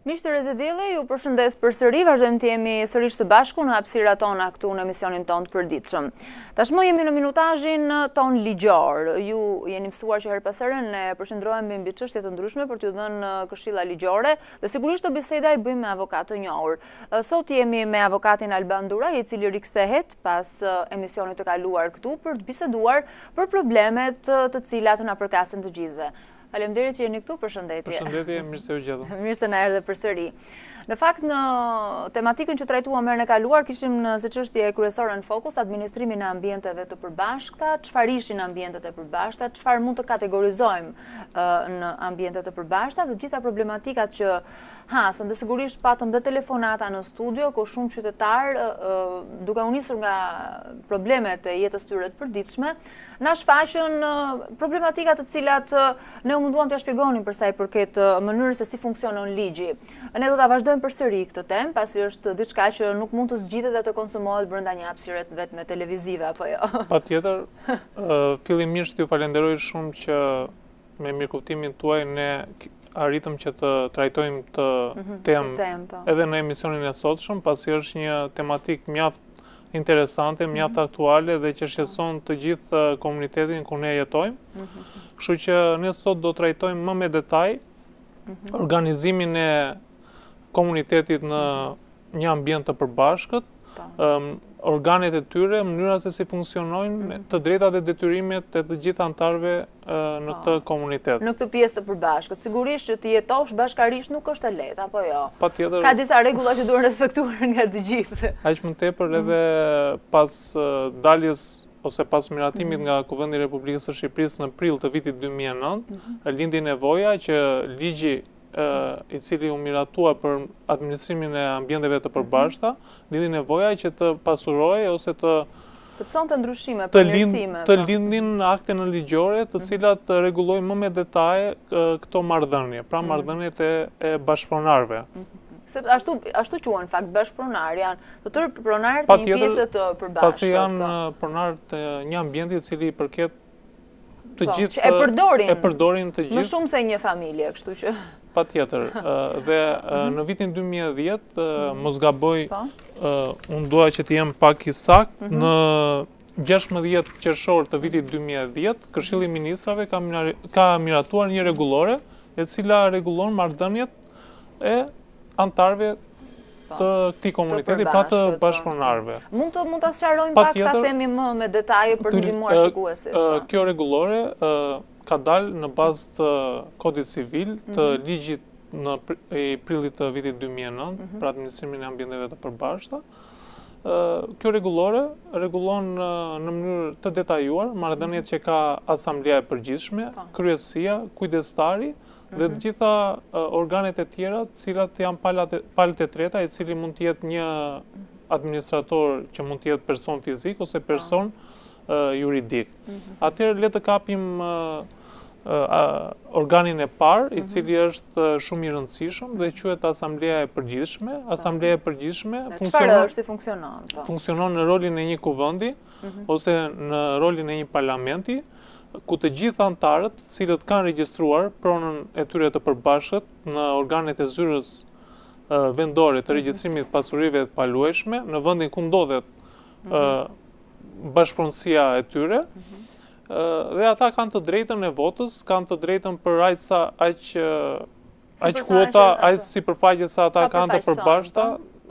Miqtë të Rezedili, ju përshëndes përsëri, vazhdojmë të jemi sërish së bashku në hapësirat tona këtu në emisionin ton të përditshëm. Tashmë jemi në minutazhin ton ligjor. Ju jeni mësuar që her pas here ne përqendrohemi mbi çështje të ndryshme për t'ju dhënë këshilla ligjore dhe sigurisht të biseda i bëjmë me avokat të njohur. Sot jemi me avokatin Alban Duraj, i cili rikthehet pas emisionit të kaluar këtu për të biseduar për problemet të cilat na përkasin të gjithëve. Faleminderit që jeni këtu, përshëndetje. Përshëndetje, mirë se u gjetëm. Mirë se na erdhe përsëri. Në fakt, në tematikën që trajtuam herën e kaluar, kishim si çështje kryesore në fokus administrimin e ambienteve të përbashkëta, çfarë ishin ambientet e përbashkëta, çfarë mund të kategorizojmë në ambientet të përbashkëta, dhe gjitha problematikat që hasën, dhe sigurisht patëm dhe telefonata në studio, ku shumë qytetarë, duke u nisur nga problemet e jetës tyre të përditshme, na shfaqën problematikat të cilat ne u munduam t'ia shpjegonim për sa i përket mënyrës se si funksionon ligji. Ne do ta vazhdojmë përsëri këtë temë, pasi është diçka që nuk mund të zgjidhet dhe të konsumohet brenda një hapësire vetëm televizive apo jo. Patjetër, fillimisht ju falenderoj shumë që me mirëkuptimin tuaj ne arritëm që të trajtojmë të temë edhe në emisionin e sotshëm, pasi është një tematik mjaft interesante, mjaft aktuale dhe që shqetëson të gjithë komunitetin ku ne jetojmë. Kështu që ne sot do trajtojmë më me detaj organizimin e komunitetit në një ambient të përbashkët, organet e tyre, mënyra se si funksionojnë, të drejtat dhe detyrimet e të gjithë anëtarëve në këtë komunitet. Në këtë pjesë të përbashkët, sigurisht që të jetosh bashkarisht nuk është e lehtë, apo jo? Patjetër. Ka disa rregulla që duhen respektuar nga të gjithë. Aq më tepër edhe pas daljes ose pas miratimit nga Kuvendi i Republikës së Shqipërisë në prill të vitit 2009, lindi nevoja që ligji i cili u miratua për administrimin e ambienteve të përbashkëta, lindi nevoja që të pasurojë ose të çonte ndryshime, përmirësime. Të lindin akte në ligjore, të cilat rregullojnë më me detaje këto marrëdhënie, pra marrëdhëniet e bashkëpronarëve. Ashtu quhen fakt bashkëpronar, janë të tërë pronarët e një pjese të përbashkët. Pasi janë pronarët e një ambienti i cili i përket të gjithë e përdorin të gjithë. Më shumë se një familje, kështu që patjetër. Dhe në vitin 2010, mos gaboj, unë dua që të jem pak i saktë, në 16 qershor të vitit 2010, Këshilli i Ministrave ka miratuar një rregullore, e cila rregullon marrëdhëniet e anëtarëve të këtij komuniteti, pra të bashkëpronarëve. Mund ta sqarojmë pak, ta themi më me detaje për të ndihmuar shikuesit. Kjo rregullore ka dalë në bazë të Kodit Civil, të ligjit i prillit të vitit 2009, për administrimin e ambienteve të përbashkëta. Kjo rregullore rregullon në mënyrë të detajuar marrëdhëniet që ka Asamblea e Përgjithshme, Kryesia, Kujdestari dhe të gjitha organet e tjera, të cilat janë palët e treta, i cili mund të jetë një administrator që mund të jetë person fizik ose person juridik. Atëherë le të kapim organin e parë, i cili është shumë i rëndësishëm dhe quhet Asamblea e Përgjithshme. Asamblea e Përgjithshme funksionon në rolin e një kuvendi ose në rolin e një parlamenti, ku të gjithë anëtarët, cilët kanë regjistruar pronën e tyre të përbashkët në organet e zyrës vendore të regjistrimit pasurive të paluajshme, në vendin ku ndodhet bashkëpronësia e tyre, dhe ata kanë të drejtën e votës, kanë të drejtën për aq kuota, aq sipërfaqe sa ata kanë të përbashkëta,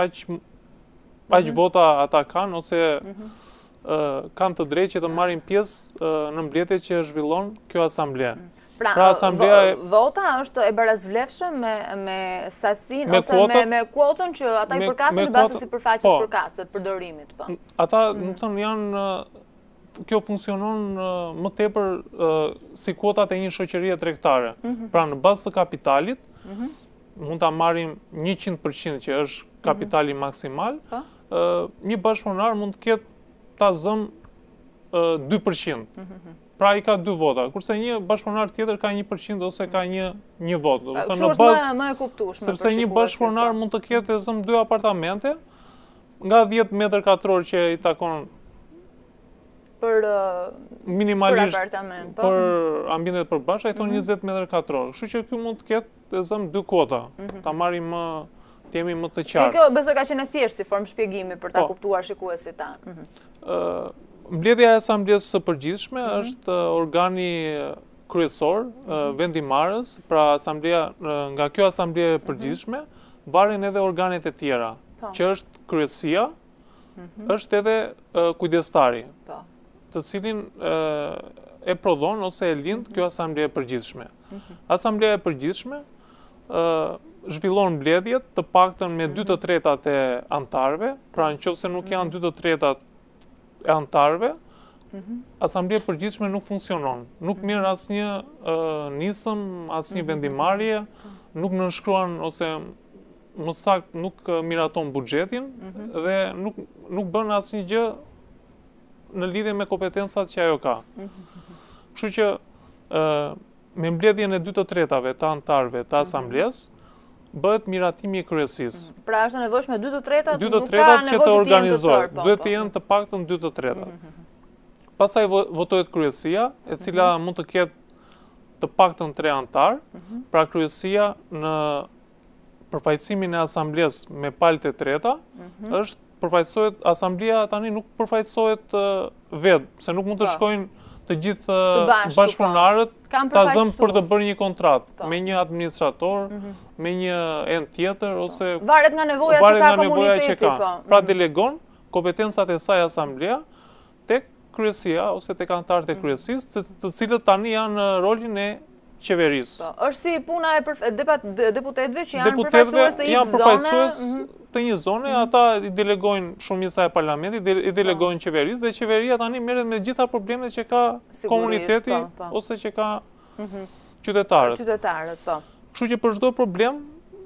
aq vota ata kanë, ose kanë të drejtë që të marrin pjesë në mbledhjet që zhvillon kjo asamble. Pra vota është e barazvlefshëm me sasinë ose me kuotën që ata i përkasin në bazë të sipërfaqes përkaset, përdorimit. Ata, do të thonë, janë kjo funksionon më tepër si kuotat e një shoqërie tregtare. Pra në bazë të kapitalit, mund ta marrim 100% që është kapitali maksimal, një bashkëpronar mund të ketë ta zëm 2%. Pra i ka 2 vota, kurse një bashkëpronar tjetër ka 1% ose ka një votë. Kështu është më e kuptueshme. Sepse një bashkëpronar mund të ketë zëm 2 apartamente, nga 10 metër katror që i takon minimalisht apartament, për ambientet përbashkëta i thonë 20 metër katror. Kështu që ky mund të ketë zëm 2 kota. Ta marrim të jemi më të qartë. Kjo besoj ka qenë thjesht si formë shpjegimi për ta kuptuar shikuesit tanë. Mbledhja e asamblesë së përgjithshme është organi kryesor, vendimarrës, pra nga kjo asambleje e përgjithshme varen edhe organet e tjera, që është kryesia, është edhe kujdestari, të cilin e prodhon ose e lind kjo asambleje e përgjithshme. Asambleja e përgjithshme zhvillon mbledhjet të paktën me 2/3 e antarëve, pra nëse nuk janë 2/3 e antarëve, asambleja e përgjithshme nuk funksionon. Nuk merr asnjë nisëm, asnjë vendimarrje, nuk nënshkruan ose më saktë nuk miraton buxhetin dhe nuk bën asnjë gjë në lidhje me kompetencat që ajo ka. Kështu që me mbledhjen e 2/3 të antarëve të asamblesë bëhet miratimi i kryesisë. Pra është e nevojshme 2/3, nuk ka nevojë që të organizohet, duhet të jenë të paktën 2/3. Pastaj votohet kryesia, e cila mund të ketë të paktën 3 antar, pra kryesia në përfaqësimin e asamblesë me palët e treta, është përfaqësohet asambleja tani nuk përfaqësohet vetë, se nuk mund të shkojnë të gjithë bashkëpunëtarët ta zënë për të bërë një kontratë me një administrator, me një ent tjetër ose varet nga nevoja që ka komuniteti. Pra delegon kompetencat e saj asambleja tek kryesia ose tek antarët e kryesisë, të cilët tani janë në rolin e qeverisë. Është si puna e deputetëve që janë përfaqësues të një zone, ata i delegojnë shumica e parlamentit, i delegojnë qeverisë dhe qeveria tani merret me gjitha problemet që ka komuniteti ose që ka qytetarët. Kështu që për çdo problem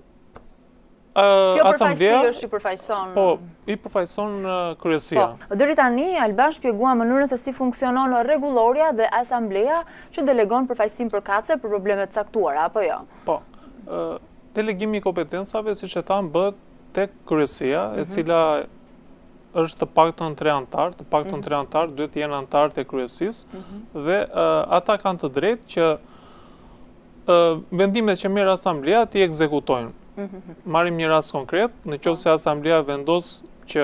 kjo përfaqësi është i përfaqëson. Po, i përfaqëson kryesia. Deri tani Alban shpjegua mënyrën se si funksionon rregulloria dhe asambleja që delegon përfaqësim përkatëse për probleme të caktuara, apo jo? Po. Delegimi i kompetencave, siç e tham, bëhet tek kryesia, e cila është të paktën 3 antar, të paktën 3 antar duhet të jenë antarët e kryesisë dhe ata kanë të drejtë që vendimet që merr asambleja t'i ekzekutojnë. Marrim një rast konkret, në qoftë se asambleja vendos që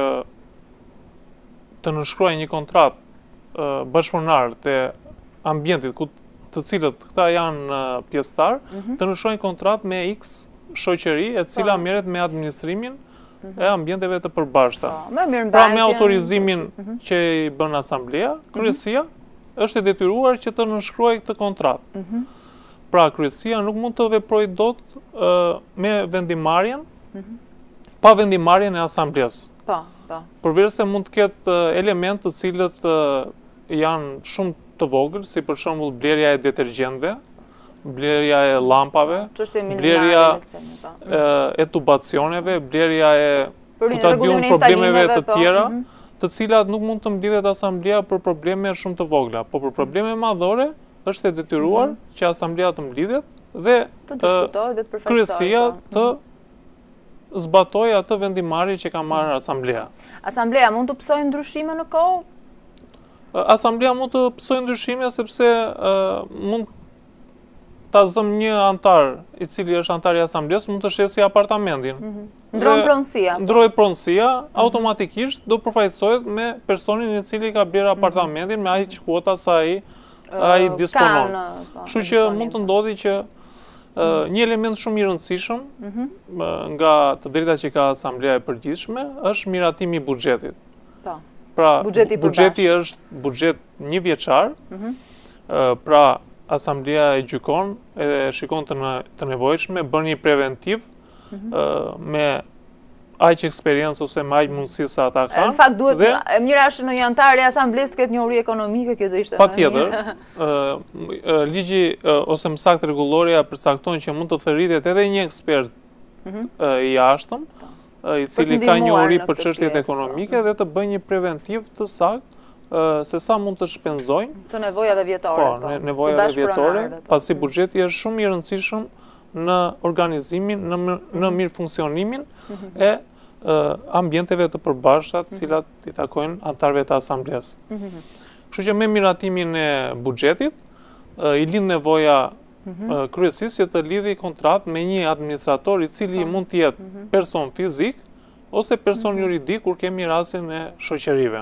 të nënshkruajë një kontratë bashkëpunëtar të ambientit, të cilët këta janë pjesëtar, të nënshkruajnë kontratë me X shoqëri e cila merret me administrimin e ambienteve të përbashkëta. Pra me autorizimin që i bën asambleja, kryesia është e detyruar që të nënshkruajë këtë kontratë. Pra kryesia nuk mund të veprojë dot me vendimarrjen, pa vendimarrjen e asamblesë. Përveç se mund të ketë elementë të cilët janë shumë të vogël, si për shembull blerja e detergjentëve, blerja e llampave, blerja e tubacioneve, blerja e problemeve të tjera, të cilat nuk mund të mblidhet asambleja për probleme shumë të vogla, po për probleme madhore është e detyruar që asambleja të mblidhet dhe kryesia të zbatojë atë vendimarrje që ka marrë asambleja. Asambleja mund të psojë ndryshime në kohë? Asambleja mund të psojë ndryshime sepse mund ta zëm një antar i cili është antar i asamblesë mund të shesë apartamentin. Ndrohet pronësia, automatikisht do përfaqësohet me personin i cili ka blerë apartamentin me aq kuota sa ai disponon. Kështu që mund të ndodhi që një element shumë i rëndësishëm nga të drejtat që ka asambleja e përgjithshme është miratimi i buxhetit. Pra buxheti është buxhet një vjeçar, pra asambleja e gjykon e shikon të nevojshme, bën një preventiv me aq eksperiencë ose me aq mundësi sa ata kanë. Në fakt duhet mira është në një antar e asamblesë të ketë njohuri ekonomike, kjo do ishte. Patjetër. Ligji ose më saktë rregulloria përcakton që mund të thërritet edhe një ekspert i jashtëm, i cili ka njohuri për çështjet ekonomike dhe të bëjë një preventiv të saktë se sa mund të shpenzojnë të nevojave vjetore. Po, nevojave vjetore, pasi buxheti është shumë i rëndësishëm në organizimin, në mirë funksionimin e ambienteve të përbashkëta, të cilat i takojnë antarëve të asamblesë. Kështu që me miratimin e buxhetit, i lind nevoja kryesisht të lidhi kontratë me një administrator i cili mund të jetë person fizik ose person juridik kur kemi rastin e shoqërive.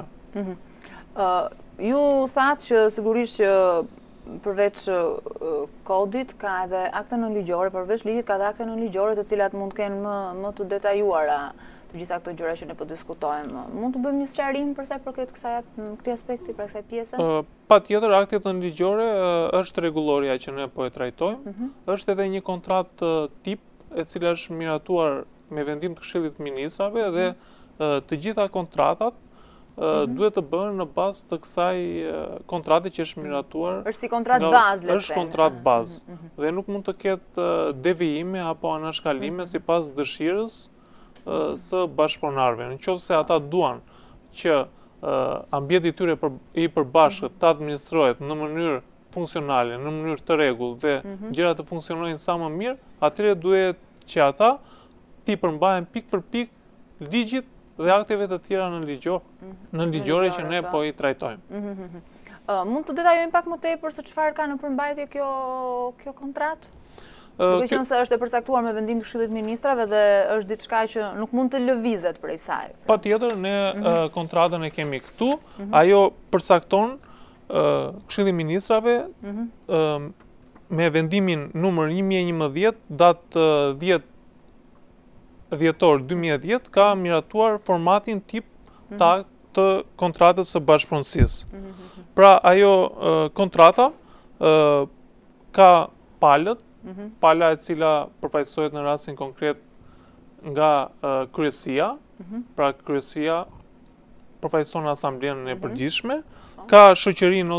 Ju thatë që sigurisht që përveç kodit ka edhe akte nënligjore, përveç ligjit ka edhe akte nënligjore të cilat mund të kenë më të detajuara të gjitha këto gjëra që ne po diskutojmë. Mund të bëjmë një sqarim për sa i përket këtij aspekti, për kësaj pjese? Patjetër, aktet nënligjore është rregulloria që ne po e trajtojmë, është edhe një kontratë tip e cila është miratuar me vendim të Këshillit të Ministrave dhe të gjitha kontratat duhet të bëhen në bazë të kësaj kontrate që është miratuar. Është si kontratë bazë, le të themi. Është kontratë bazë dhe nuk mund të ketë devijime apo anashkalime sipas dëshirës së bashkëpunëtarëve. Nëse ata duan që ambienti i tyre i përbashkët të administrohet në mënyrë funksionale, në mënyrë të rregullt dhe gjërat të funksionojnë sa më mirë, atëherë duhet që ata ti përmbahen pik për pik ligjit dhe akteve të tjera nënligjore që ne po i trajtojmë. Mund të detajojmë pak më tepër se çfarë ka në përmbajtje kjo kontratë? Duke qenë se është e përcaktuar me vendim të Këshillit të Ministrave dhe është diçka që nuk mund të lëvizet prej saj. Patjetër, ne kontratën e kemi këtu, ajo përcakton Këshilli i Ministrave me vendimin numër 1011 datë 10 dhjetor 2010 ka miratuar formatin tip të kontratës së bashkëpunësisë. Pra ajo kontrata ka palët, pala e cila përfaqësohet në rastin konkret nga kryesia, pra kryesia përfaqëson asamblenë e përgjithshme, ka shoqërinë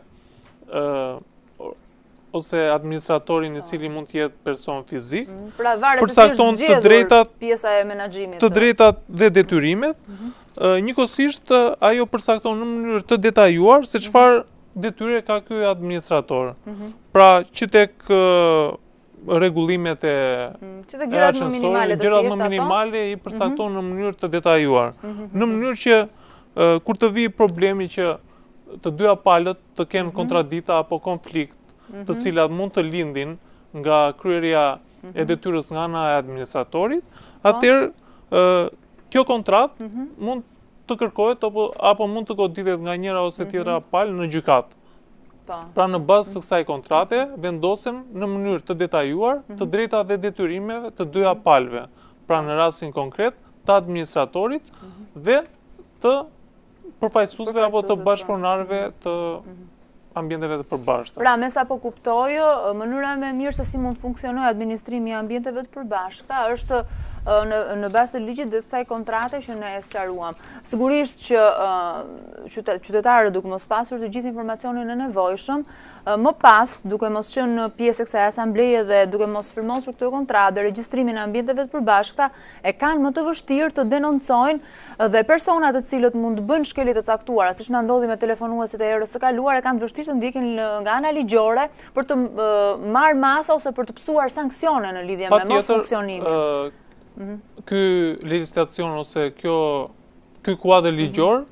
ose administratorin i cili mund të jetë person fizik, përcakton të drejtat, pjesa e menaxhimit, të drejtat dhe detyrimet. Njëkohësisht ajo përcakton në mënyrë të detajuar se çfarë detyre ka ky administrator. Pra që tek rregullimet e gjërat më minimale i përcakton në mënyrë të detajuar. Në mënyrë që kur të vijë problemi që të dyja palët të kenë kontradikta apo konflikt, të cilat mund të lindin nga kryerja e detyrës nga ana e administratorit, atëherë kjo kontratë mund të kërkohet apo mund të goditet nga njëra ose tjetra palë në gjykatë. Pra në bazë të kësaj kontrate vendosen në mënyrë të detajuar të drejtat dhe detyrimeve të dyja palëve. Pra në rastin konkret të administratorit dhe të përfaqësuesve apo të bashkëpunëtarëve të ambienteve të përbashkëta. Pra, me sa po kuptoj, mënyra më mirë se si mund të funksionojë administrimi i ambienteve të përbashkëta është në bazë të ligjit dhe kësaj kontrate që ne e sqaruam. Sigurisht që qytetarët duke mos pasur të gjithë informacionin e nevojshëm, më pas, duke mos qenë pjesë e kësaj asambleje dhe duke mos firmosur këtë kontratë dhe regjistrimin e ambienteve të përbashkëta, e kanë më të vështirë të denoncojnë dhe personat të cilët mund të bëjnë shkelje të caktuara, siç na ndodhi me telefonuesit e erës së kaluar, e kanë vështirë të ndjekin nga ana ligjore për të marrë masa ose për të pësuar sanksione në lidhje me mos funksionimin. Ky legjislacion ose ky kuadër ligjor,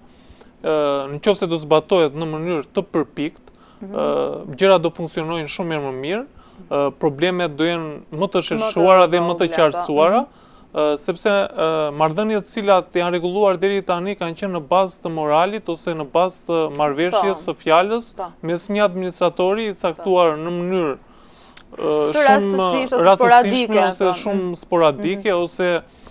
nëse do zbatohet në mënyrë të përpikt, gjërat do funksionojnë shumë më mirë, problemet do jenë më të shëshuara dhe më të qartësuara, sepse marrëdhëniet cilat janë rregulluar deri tani kanë qenë në bazë të moralit ose në bazë të marrëveshjes së fjalës mes një administratori i caktuar në mënyrë shumë rastësishme ose shumë sporadike ose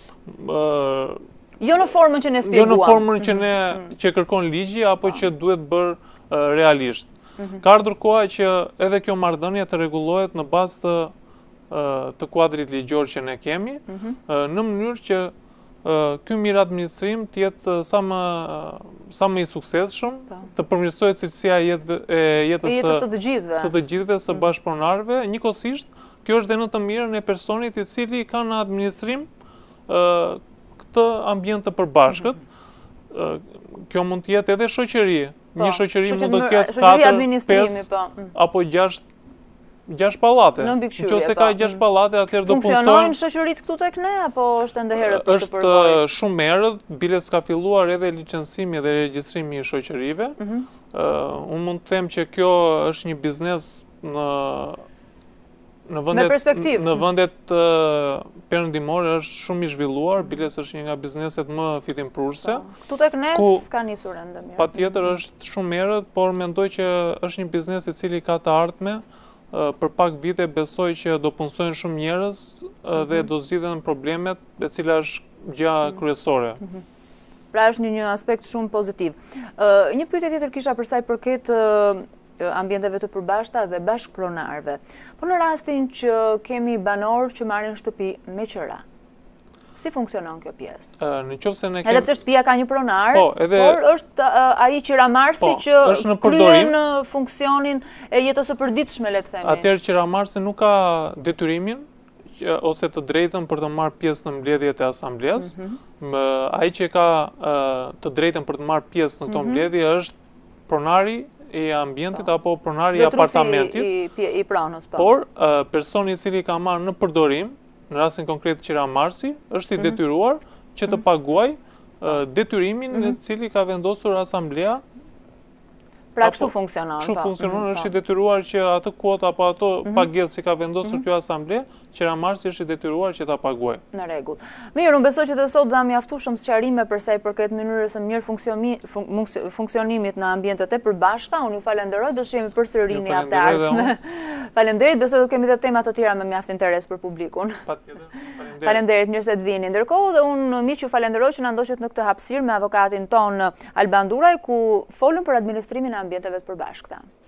jo në formën që ne shpjeguam. Jo në formën që kërkon ligji apo që duhet bërë realisht. Ka ardhur koha që edhe kjo marrëdhënie të rregullohet në bazë të kuadrit ligjor që ne kemi, në mënyrë që ky mirë administrim të jetë sa më i suksesshëm, të përmirësohet cilësia e jetës së të gjithëve, së bashkëpunëtarëve. Njëkohësisht, kjo është dhe në të mirën e personit i cili ka në administrim këtë ambient të përbashkët. Kjo mund të jetë edhe shoqëri. Një shoqëri mund të ketë 4, 5 apo 6 6 pallate. Në mbikëqyrje, Nëse ka 6 pallate, atëherë do punësojnë. Funksionojnë shoqëritë këtu tek ne apo është ende herët për të përvojë? Është shumë herët, bile s'ka filluar edhe licencimi dhe regjistrimi i shoqërive. Unë mund të them që kjo është një biznes me perspektivë. Në vendet perëndimore është shumë i zhvilluar, biles është një nga bizneset më fitimprurse. Këtu tek ne s'ka nisur ende mirë. Patjetër është shumë herët, por mendoj që është një biznes i cili ka të ardhme. Për pak vite besoj që do punësojnë shumë njerëz dhe do zgjidhen problemet, e cila është gjë kryesore. Pra është një aspekt shumë pozitiv. Një pyetje tjetër kisha për sa i përket ambienteve të përbashkëta dhe bashkëpronarëve. Po në rastin që kemi banorë që marrin shtëpi me qira, si funksionon kjo pjesë? Edhe pse shtëpia ka një pronar, por është ai qiramarsi që kryen funksionin e jetës së përditshme, le të themi. Atëherë qiramarsi nuk ka detyrimin ose të drejtën për të marrë pjesë në mbledhjet e asamblesë. Ai që ka të drejtën për të marrë pjesë në këto mbledhje është pronari i ambientit apo pronari i apartamentit. I pronës, po. Por personi i cili ka marrë në përdorim, në rastin konkret qiramarsi, është i detyruar që të paguaj detyrimin në cili ka vendosur asamblea. Pra kështu funksionon. Kështu funksionon, është i detyruar që atë kuotë apo ato pagesë që ka vendosur kjo asamble, qiramarsi është i detyruar që ta paguaj. Në rregull. Mirë, unë besoj që të sot dha mjaftueshëm sqarime për sa i përket mënyrës së mirë funksionimit në ambientet e përbashkëta. Unë ju falenderoj, do shihemi përsëri në javën e ardhshme. Faleminderit, besoj do kemi edhe tema të tjera me mjaft interes për publikun. Patjetër. Faleminderit, mirë se të vini. Ndërkohë dhe unë miq ju falenderoj që na ndoqët në këtë hapësirë me avokatin ton Alban Duraj, ku folëm për administrimin e ambienteve të përbashkëta.